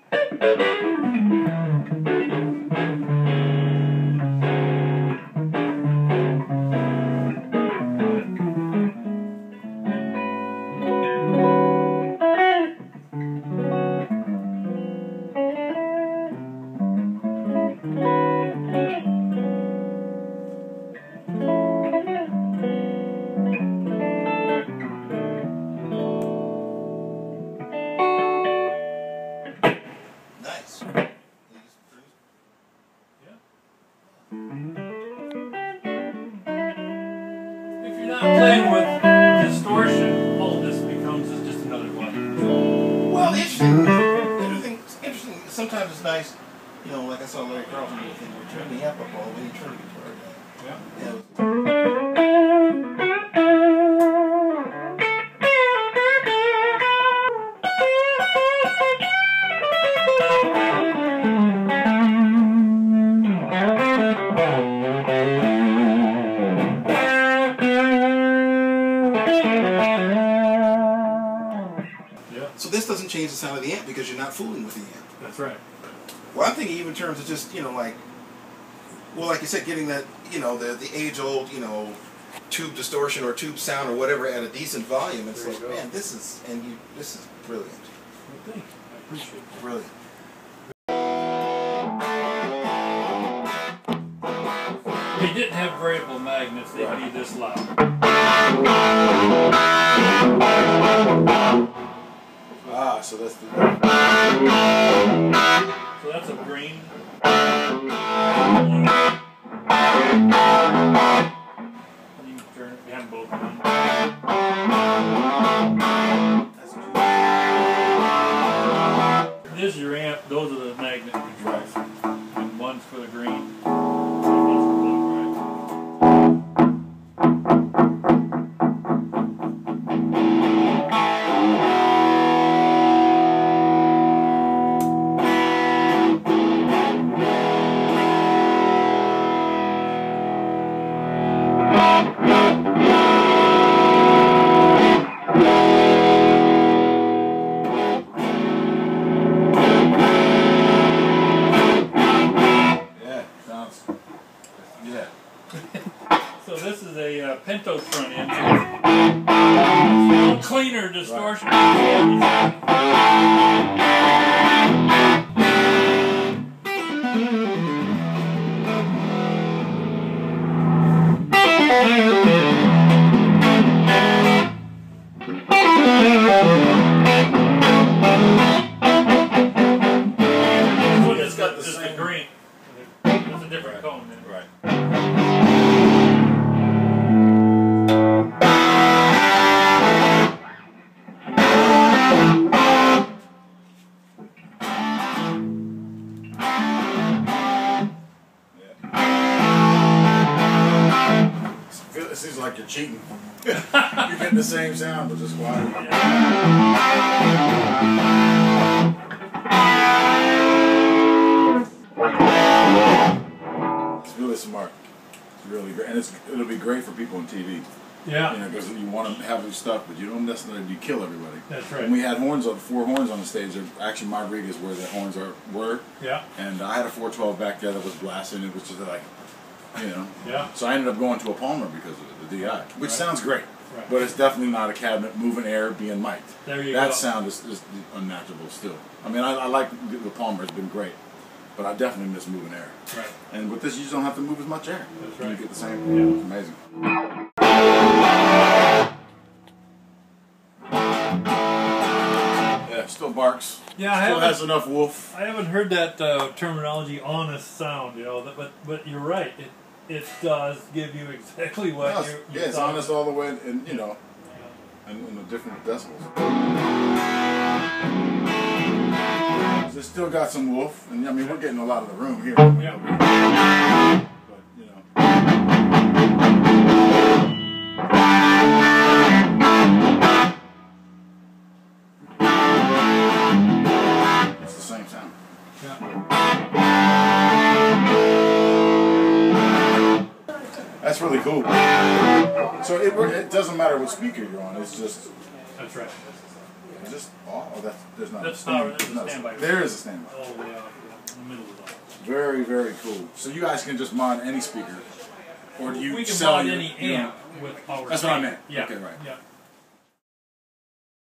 Playing with distortion, all this becomes just another one. Well, interesting. Sometimes it's nice, you know, like I saw Larry Carlton do the thing, where you turn the amp up all the way, you turn the guitar down. Yeah. So this doesn't change the sound of the amp because you're not fooling with the amp. That's right. Well, I'm thinking even in terms of just, you know, like, well, like you said, getting that, you know, the age-old, you know, tube distortion or tube sound or whatever at a decent volume. It's like, man, this is brilliant. Well, thank you. I appreciate it. Brilliant. They didn't have variable magnets. They would be this loud. Ah, so that's the... So that's a green. You can turn it behind both of them. This is your amp. Those are the magnet controls. And one's for the green. And one's for blue, So this is a Pinto front end. It's a little cleaner distortion. It's got the same green. It's a different tone then. Right. It seems like you're cheating. You're getting the same sound, but just quiet. It's really smart. It's really great, and it'll be great for people on TV. Yeah. You know, because you want to have your stuff, but you don't necessarily kill everybody. That's right. When we had horns, 4 horns on the stage, actually my rig is where the horns were. Yeah. And I had a 412 back there that was blasting. It was just like, you know. Yeah. So I ended up going to a Palmer because of the DI, which sounds great. Right. But it's definitely not a cabinet moving air being mic'd. There you that go. sound is unmatchable still. I mean, I like the Palmer, it's been great. But I definitely miss moving air. Right. And with this, you just don't have to move as much air. That's right. You get the same. Yeah. It's amazing. Yeah, still barks. Yeah, Still has enough woof. I haven't heard that terminology, honest sound, you know, but you're right. It does give you exactly what you yeah, it's thought. honest all the way, and you know, and the different decibels. It's still got some woof, and I mean, we're getting a lot of the room here. Yeah. But, you know. It's the same sound. Yeah. That's really cool. So it doesn't matter what speaker you're on, it's just... That's right. Is this all? Oh, there's not. That's power. There's a standby. There is a standby. Oh, yeah, in the middle of that. Very, very cool. So you guys can just mod any speaker, or do you We can sell mod your, any amp with power. That's what I meant. Yeah. Okay, right. Yeah.